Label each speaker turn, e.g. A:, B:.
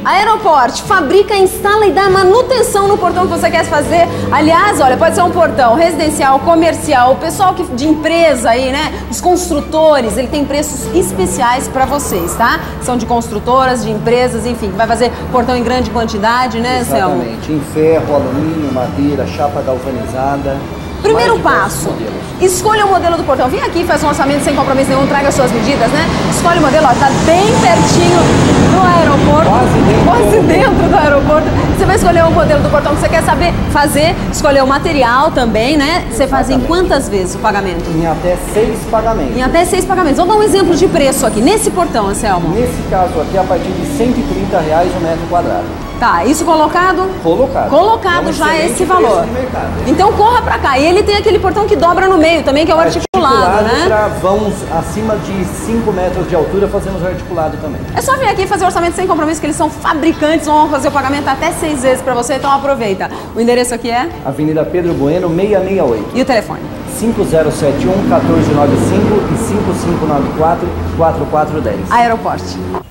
A: Aeroporte fabrica, instala e dá manutenção no portão que você quer fazer. Aliás, olha, pode ser um portão residencial, comercial, o pessoal de empresa aí, né? Os construtores, ele tem preços especiais para vocês, tá? São de construtoras, de empresas, enfim, vai fazer portão em grande quantidade, né, Selmo?
B: Exatamente, em ferro, alumínio, madeira, chapa galvanizada.
A: Primeiro passo, escolha o modelo do portão. Vem aqui, faz um orçamento sem compromisso nenhum, traga suas medidas, né? Escolhe o modelo, ó, tá bem pertinho do aeroporto. Quase dentro do aeroporto. Você vai escolher o modelo do portão que você quer saber fazer, escolher o material também, né? Você faz em quantas vezes o pagamento?
B: Em até 6 pagamentos.
A: Em até 6 pagamentos. Vamos dar um exemplo de preço aqui, nesse portão, Anselmo.
B: Nesse caso aqui, a partir de R$130 o metro quadrado.
A: Tá, isso colocado?
B: Colocado.
A: Colocado já esse valor. Então corra pra cá. E ele tem aquele portão que dobra no meio também, que é o articulado, né?
B: Para vãos acima de 5 metros de altura, fazemos o articulado também.
A: É só vir aqui fazer orçamento sem compromisso, que eles são fabricantes, vão fazer o pagamento até 6 vezes pra você, então aproveita. O endereço aqui é?
B: Avenida Pedro Bueno, 668.
A: E o telefone?
B: 5071-1495 e 5594-4410.
A: Aeroporte.